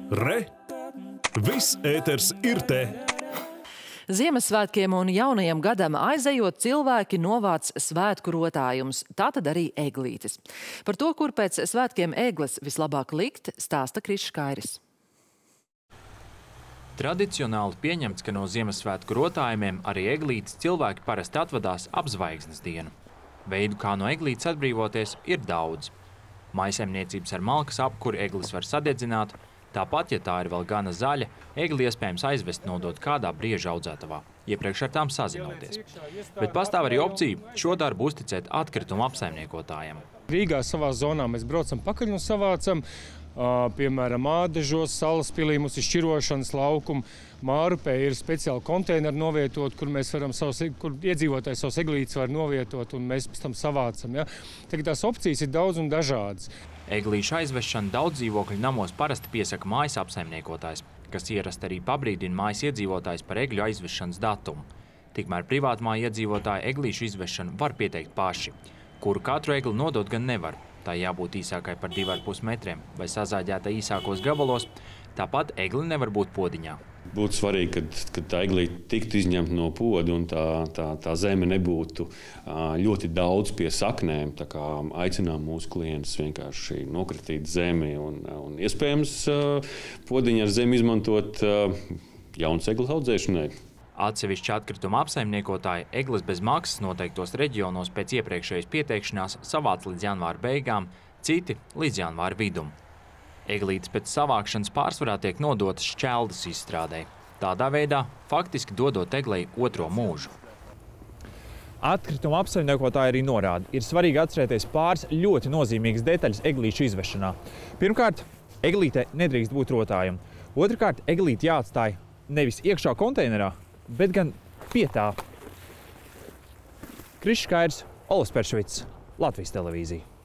Re! Viss ēters ir te! Ziemassvētkiem un jaunajam gadam aizejot, cilvēki novāc svētku rotājumus, tātad arī eglītes. Par to, kur pēc svētkiem egles vislabāk likt, stāsta Krišs Kairis. Tradicionāli pieņemts, ka no Ziemassvētku rotājumiem arī eglītes cilvēki parasti atvadās ap zvaigznes dienu. Veidu, kā no eglītes atbrīvoties, ir daudz. Maisaimniecības ar malkas apkuri eglis var sadedzināt. Tāpat, ja tā ir vēl gana zaļa, egli iespējams aizvest nodot kādā brieža audzētavā, iepriekš ar tām sazinoties. Bet pastāv arī opcija šo darbu uzticēt atkritumu apsaimniekotājiem. Rīgā savā zonā mēs braucam pakaļ un savācam, piemēram, Ādažos, Salaspilī mums ir šķirošanas laukumi. Mārupē ir speciāli konteineri novietot, kur mēs varam kur iedzīvotāji savus eglītes var novietot, un mēs pēc tam savācam. Ja? Tagad tās opcijas ir daudz un dažādas. Eglīšu aizvešanu daudz dzīvokļu namos parasti piesaka mājas apsaimniekotājs, kas ierasti arī pabrīdina mājas iedzīvotājs par egļu aizvešanas datumu. Tikmēr privātmāju iedzīvotāji eglīšu izvešanu var pieteikt paši, kuru katru egli nodot gan nevar. Tā jābūt īsākai par 2,5 metriem vai sazāģēta īsākos gabalos, tāpat egli nevar būt podiņā. Būtu svarīgi, kad tā eglīte tiktu izņemta no poda un tā zeme nebūtu ļoti daudz pie saknēm. Tā kā aicinām mūsu klientus vienkārši nokritīt zemi un iespējams podiņu ar zemi izmantot jaunas egles audzēšanai. Atsevišķi atkrituma apsaimniekotāji egles bez maksas noteiktos reģionos pēc iepriekšējas pieteikšanās savāc līdz janvāra beigām, citi līdz janvāra vidum. Eglītes pēc savākšanas pārsvarā tiek nodotas šķeldas izstrādē. Tādā veidā faktiski dodot eglei otro mūžu. Atkrituma apsaimniekotāji arī norāda, ir svarīgi atcerēties pāris ļoti nozīmīgas detaļas eglīšu izvešanā. Pirmkārt, eglītē nedrīkst būt rotājumu. Otrkārt, eglīte jāatstāj nevis iekšā konteinerā, bet gan pie tā. Krišs Kairis, Olas Peršvits, Latvijas televīzija.